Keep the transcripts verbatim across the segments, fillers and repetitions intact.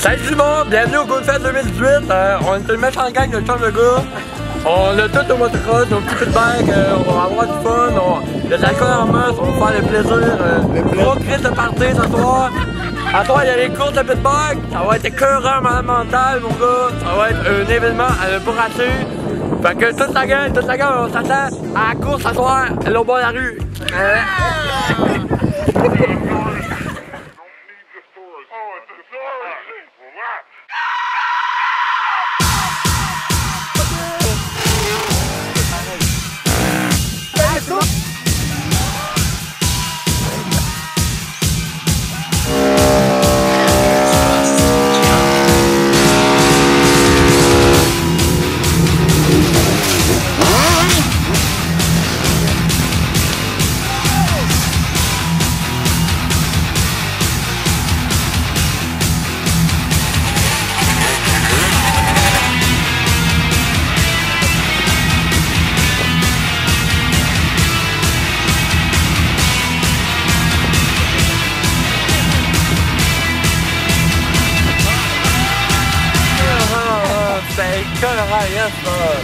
Salut tout le monde, bienvenue au Goodfest deux mille dix-huit. Euh, on est une méchante gang de chums de gars. On a tout au motocross, nos petits feedbacks, euh, on va avoir du fun, on... il y a de l'alcool en masse, on va faire le plaisir. Euh, gros crise de party ce soir. À soir, il y a les courses de pitback, ça va être écœurant, malade mental, mon gars. Ça va être un événement à ne pas rater. Fait que toute la gang, toute la gang, on s'attend à la course ce soir, là au bord de la rue. Euh... C'est colorant, yes,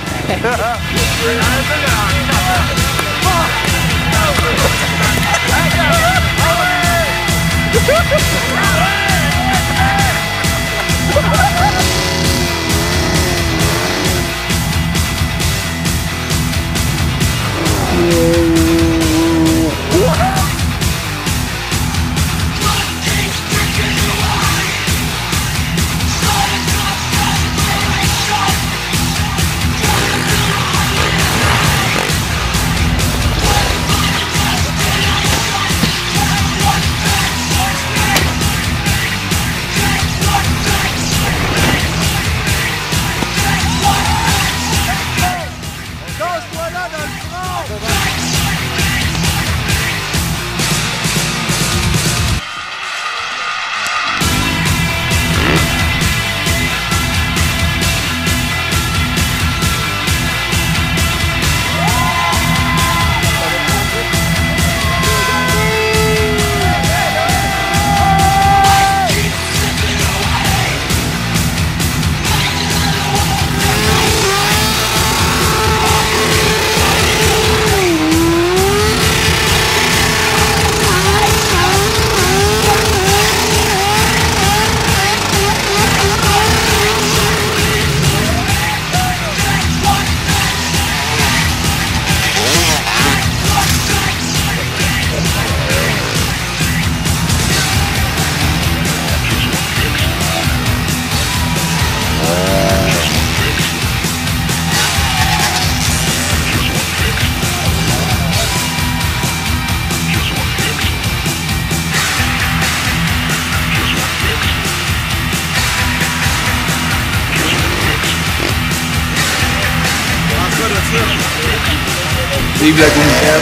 Vive la Goodfest.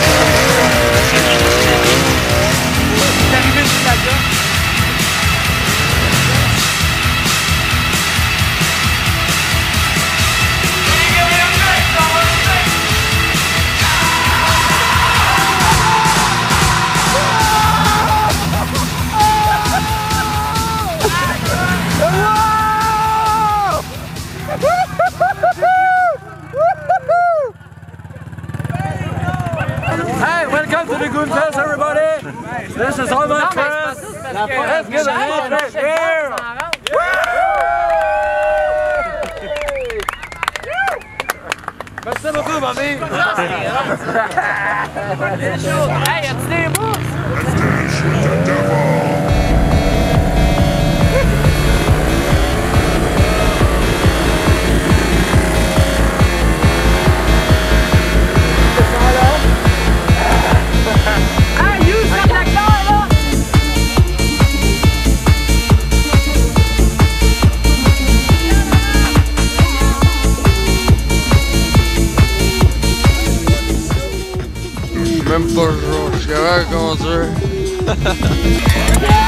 C'est arrivé sur la gueule. Hey, welcome to the Goodfest, everybody! This is all my friends! Let's give a hand right here! Merci beaucoup, Bobby! Hey, y'a-tu des bouts? Même pas jour, je suis capable de conduire.